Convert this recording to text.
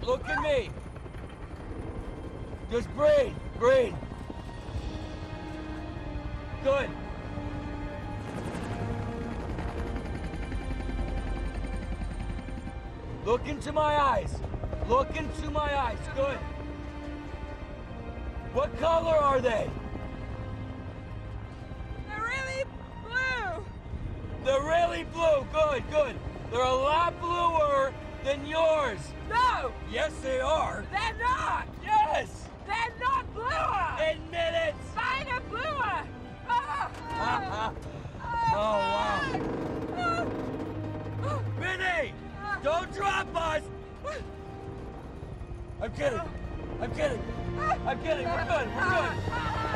Look at me. Just breathe. Breathe. Good. Look into my eyes. Look into my eyes. Good. What color are they? They're really blue. They're really blue. Good, good. They're a lot bluer than yours. No, Yes, they are. they're not. Yes. They're not bluer. Admit it. Mine are bluer. Oh, Oh, wow. Vinny, don't drop us. I'm kidding. I'm kidding. I'm kidding. We're good. We're good.